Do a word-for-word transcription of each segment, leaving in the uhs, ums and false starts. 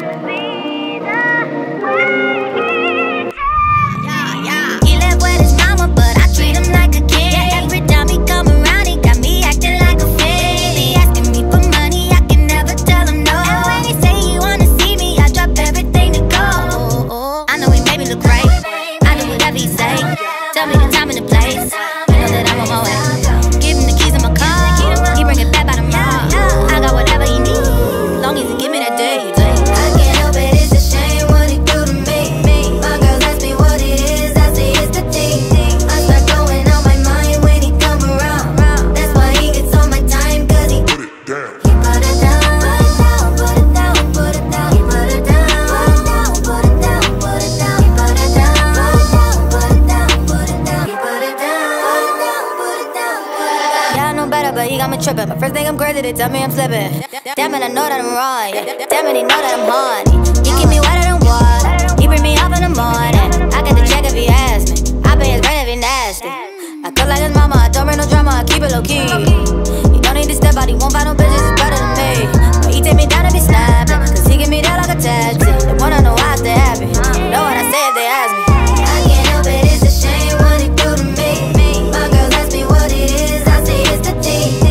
Tripping, but first thing I'm crazy, they tell me I'm slipping. Damn it, I know that I'm wrong. Damn it, he know that I'm horny. He keep me wetter than water. He bring me up in the morning. I get the check if he asks me. I pay his rent if he nasty. I cook like his mama, I don't bring no drama, I keep it low key. He don't need to step out, he won't find no bitches, it's better than me. But he take me down if he snapping, cause he give me that like a tattoo. They wanna know why I stay happy. Know what I say if they ask me. I can't help it, it's a shame what he do to me. My girls ask me what it is, I say it's the tea.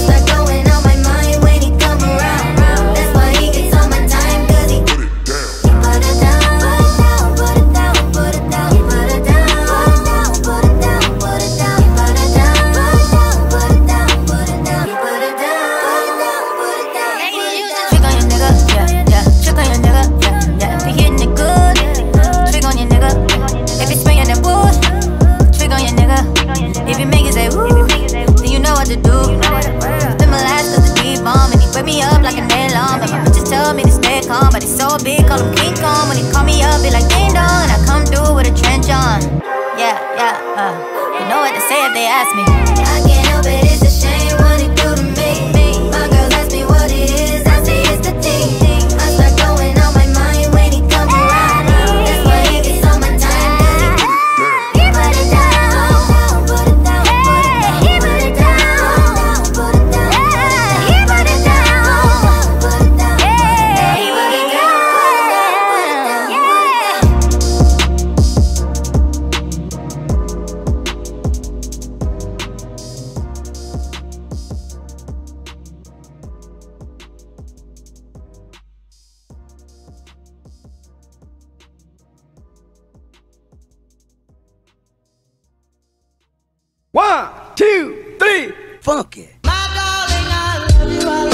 Me up like a nail on, but my bitches tell me to stay calm. But he's so big, call him King Kong. When he call me up, be like ding dong, and I come through with a trench on. Yeah, yeah, uh, you know what to say if they ask me. I can't help it, it's a shame what he do to me. My girls ask me what it is, I say it's the thing. I start going on my mind when he come around. That's why he gets on my time, cause he put it down, put it down, put it down, he put it down, put it down, he put it down. One, two, three, funky. My darling, I love you. I